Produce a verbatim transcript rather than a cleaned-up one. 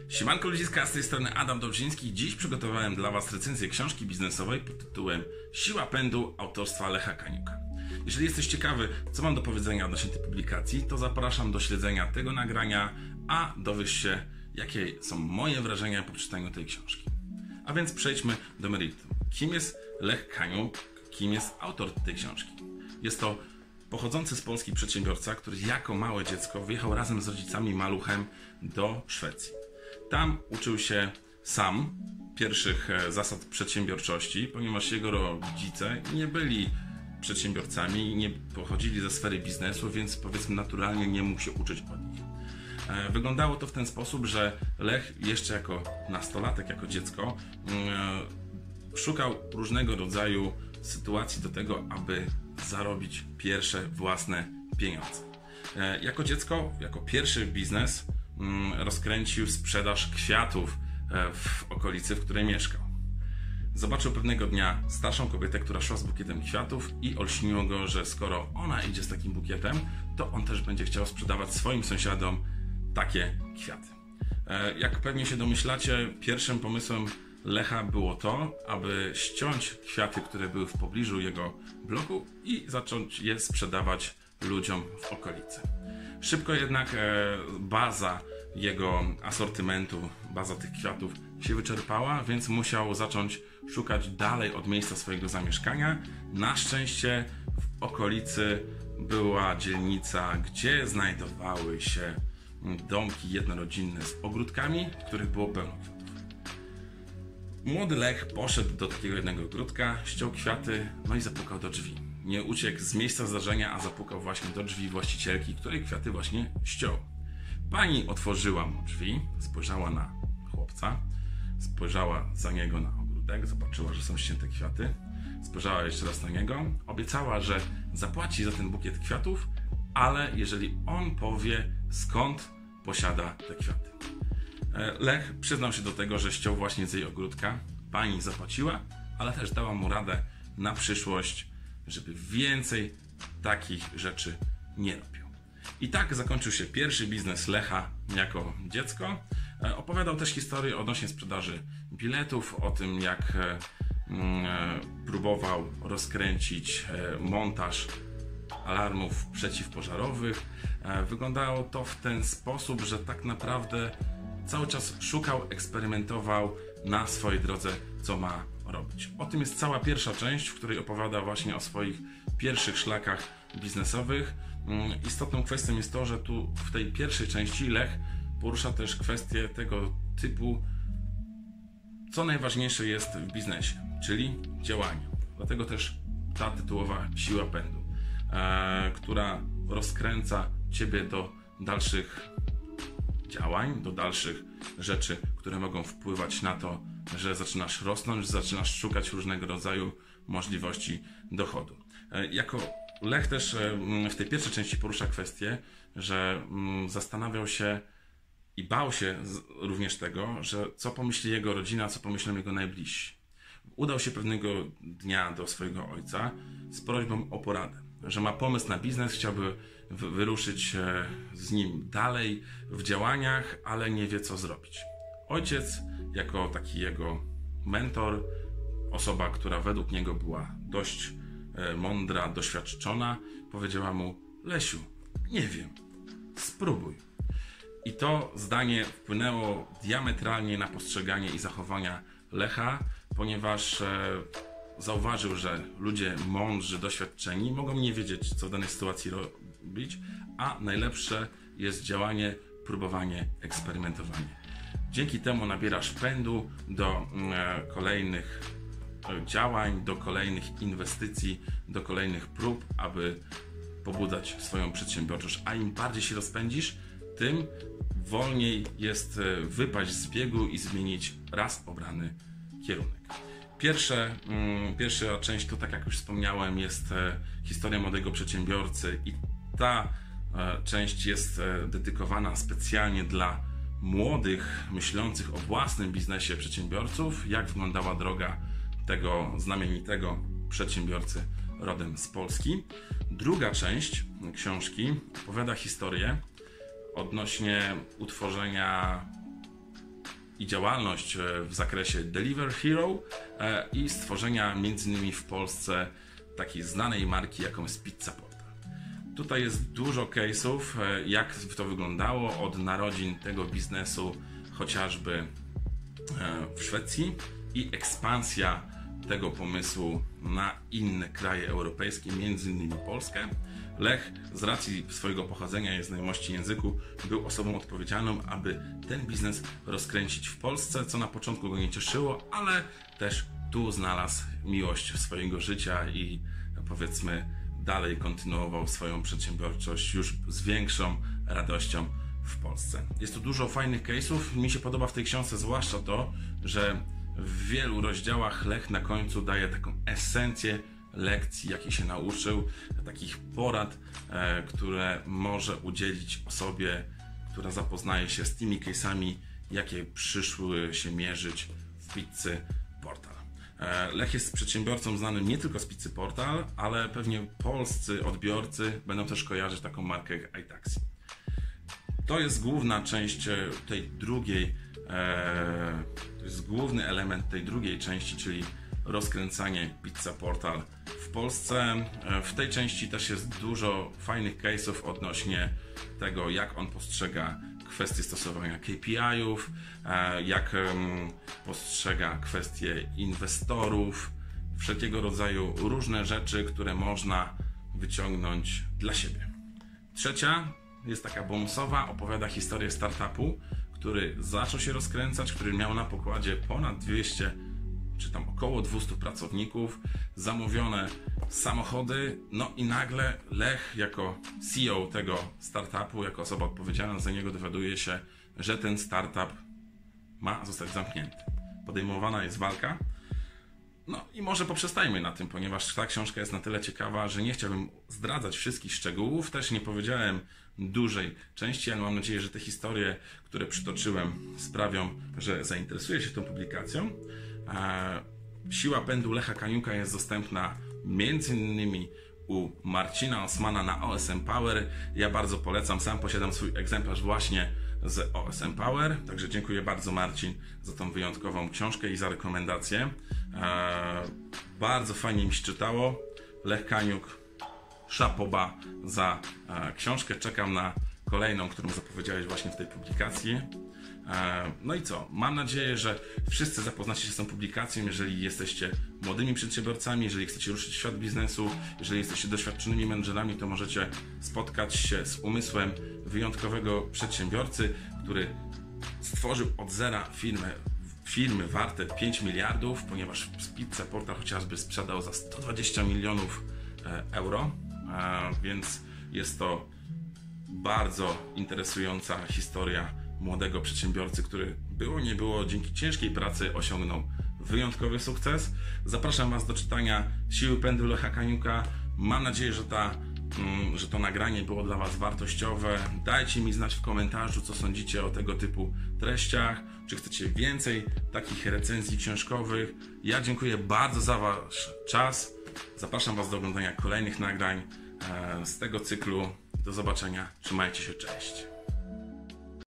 Siemanko ludziska, z tej strony Adam Dobrzyński. Dziś przygotowałem dla Was recenzję książki biznesowej pod tytułem Siła pędu autorstwa Lecha Kaniuka. Jeżeli jesteś ciekawy, co mam do powiedzenia odnośnie tej publikacji, to zapraszam do śledzenia tego nagrania, a dowiesz się, jakie są moje wrażenia po przeczytaniu tej książki. A więc przejdźmy do meritum. Kim jest Lech Kaniuk? Kim jest autor tej książki? Jest to pochodzący z Polski przedsiębiorca, który jako małe dziecko wyjechał razem z rodzicami maluchem do Szwecji. Tam uczył się sam pierwszych zasad przedsiębiorczości, ponieważ jego rodzice nie byli przedsiębiorcami, nie pochodzili ze sfery biznesu, więc powiedzmy naturalnie nie mógł się uczyć od nich. Wyglądało to w ten sposób, że Lech jeszcze jako nastolatek, jako dziecko szukał różnego rodzaju sytuacji do tego, aby zarobić pierwsze własne pieniądze. Jako dziecko, jako pierwszy biznes rozkręcił sprzedaż kwiatów w okolicy, w której mieszkał. Zobaczył pewnego dnia starszą kobietę, która szła z bukietem kwiatów i olśniło go, że skoro ona idzie z takim bukietem, to on też będzie chciał sprzedawać swoim sąsiadom takie kwiaty. Jak pewnie się domyślacie, pierwszym pomysłem Lecha było to, aby ściąć kwiaty, które były w pobliżu jego bloku i zacząć je sprzedawać ludziom w okolicy. Szybko jednak baza jego asortymentu, baza tych kwiatów się wyczerpała, więc musiał zacząć szukać dalej od miejsca swojego zamieszkania. Na szczęście w okolicy była dzielnica, gdzie znajdowały się domki jednorodzinne z ogródkami, w których było pełno kwiatów. Młody Lech poszedł do takiego jednego ogródka, ściął kwiaty, no i zapukał do drzwi. Nie uciekł z miejsca zdarzenia, a zapukał właśnie do drzwi właścicielki, której kwiaty właśnie ściął. Pani otworzyła mu drzwi, spojrzała na chłopca, spojrzała za niego na ogródek, zobaczyła, że są ścięte kwiaty, spojrzała jeszcze raz na niego, obiecała, że zapłaci za ten bukiet kwiatów, ale jeżeli on powie, skąd posiada te kwiaty. Lech przyznał się do tego, że ściął właśnie z jej ogródka. Pani zapłaciła, ale też dała mu radę na przyszłość, żeby więcej takich rzeczy nie robił. I tak zakończył się pierwszy biznes Lecha jako dziecko. Opowiadał też historię odnośnie sprzedaży biletów, o tym jak próbował rozkręcić montaż alarmów przeciwpożarowych. Wyglądało to w ten sposób, że tak naprawdę cały czas szukał, eksperymentował na swojej drodze, co ma robić. O tym jest cała pierwsza część, w której opowiada właśnie o swoich pierwszych szlakach biznesowych. Istotną kwestią jest to, że tu w tej pierwszej części Lech porusza też kwestię tego typu, co najważniejsze jest w biznesie, czyli działanie. Dlatego też ta tytułowa siła pędu, e, która rozkręca Ciebie do dalszych działań, do dalszych rzeczy, które mogą wpływać na to, że zaczynasz rosnąć, że zaczynasz szukać różnego rodzaju możliwości dochodu. Jako Lech też w tej pierwszej części porusza kwestię, że zastanawiał się i bał się również tego, że co pomyśli jego rodzina, co pomyślą jego najbliżsi. Udał się pewnego dnia do swojego ojca z prośbą o poradę, że ma pomysł na biznes, chciałby wyruszyć z nim dalej w działaniach, ale nie wie, co zrobić. Ojciec, jako taki jego mentor, osoba, która według niego była dość mądra, doświadczona, powiedziała mu: Lesiu, nie wiem, spróbuj. I to zdanie wpłynęło diametralnie na postrzeganie i zachowania Lecha, ponieważ zauważył, że ludzie mądrzy, doświadczeni mogą nie wiedzieć, co w danej sytuacji robić, a najlepsze jest działanie, próbowanie, eksperymentowanie. Dzięki temu nabierasz pędu do kolejnych działań, do kolejnych inwestycji, do kolejnych prób, aby pobudzać swoją przedsiębiorczość. A im bardziej się rozpędzisz, tym wolniej jest wypaść z biegu i zmienić raz obrany kierunek. Pierwsze, pierwsza część to, tak jak już wspomniałem, jest historia młodego przedsiębiorcy i ta część jest dedykowana specjalnie dla młodych, myślących o własnym biznesie przedsiębiorców, jak wyglądała droga tego znamienitego przedsiębiorcy rodem z Polski. Druga część książki opowiada historię odnośnie utworzenia i działalność w zakresie Delivery Hero i stworzenia między innymi w Polsce takiej znanej marki, jaką jest Pizza Portal. Tutaj jest dużo case'ów, jak to wyglądało od narodzin tego biznesu chociażby w Szwecji i ekspansja tego pomysłu na inne kraje europejskie, między innymi Polskę. Lech z racji swojego pochodzenia i znajomości języku był osobą odpowiedzialną, aby ten biznes rozkręcić w Polsce, co na początku go nie cieszyło, ale też tu znalazł miłość swojego życia i powiedzmy dalej kontynuował swoją przedsiębiorczość już z większą radością w Polsce. Jest tu dużo fajnych case'ów. Mi się podoba w tej książce zwłaszcza to, że w wielu rozdziałach Lech na końcu daje taką esencję lekcji, jakie się nauczył, takich porad, e, które może udzielić osobie, która zapoznaje się z tymi case'ami, jakie przyszły się mierzyć w Pizzy Portal. E, Lech jest przedsiębiorcą znanym nie tylko z Pizzy Portal, ale pewnie polscy odbiorcy będą też kojarzyć taką markę jak iTaxi. To jest główna część tej drugiej, e, to jest główny element tej drugiej części, czyli rozkręcanie Pizza Portal w Polsce. W tej części też jest dużo fajnych case'ów odnośnie tego, jak on postrzega kwestie stosowania K P I-ów, jak postrzega kwestie inwestorów, wszelkiego rodzaju różne rzeczy, które można wyciągnąć dla siebie. Trzecia jest taka bonusowa, opowiada historię startupu, który zaczął się rozkręcać, który miał na pokładzie ponad dwieście czy tam około dwieście pracowników, zamówione samochody, no i nagle Lech jako C E O tego startupu, jako osoba odpowiedzialna za niego dowiaduje się, że ten startup ma zostać zamknięty. Podejmowana jest walka. No i może poprzestajmy na tym, ponieważ ta książka jest na tyle ciekawa, że nie chciałbym zdradzać wszystkich szczegółów, też nie powiedziałem dużej części, ale mam nadzieję, że te historie, które przytoczyłem, sprawią, że zainteresuje się tą publikacją. Siła pędu Lecha Kaniuka jest dostępna między innymi u Marcina Osmana na O S M Power. Ja bardzo polecam, sam posiadam swój egzemplarz właśnie z O S M Power, także dziękuję bardzo Marcin za tą wyjątkową książkę i za rekomendację. Bardzo fajnie mi się czytało. Lech Kaniuk, szapoba za książkę. Czekam na kolejną, którą zapowiedziałeś właśnie w tej publikacji. No i co? Mam nadzieję, że wszyscy zapoznacie się z tą publikacją, jeżeli jesteście młodymi przedsiębiorcami, jeżeli chcecie ruszyć w świat biznesu, jeżeli jesteście doświadczonymi menedżerami, to możecie spotkać się z umysłem wyjątkowego przedsiębiorcy, który stworzył od zera firmę, firmy warte pięć miliardów, ponieważ Pizza Portal chociażby sprzedał za sto dwadzieścia milionów euro, więc jest to bardzo interesująca historia młodego przedsiębiorcy, który było nie było dzięki ciężkiej pracy osiągnął wyjątkowy sukces. Zapraszam Was do czytania Siły pędu Lecha Kaniuka. Mam nadzieję, że, ta, że to nagranie było dla Was wartościowe. Dajcie mi znać w komentarzu, co sądzicie o tego typu treściach. Czy chcecie więcej takich recenzji książkowych? Ja dziękuję bardzo za Wasz czas. Zapraszam Was do oglądania kolejnych nagrań z tego cyklu. Do zobaczenia. Trzymajcie się. Cześć.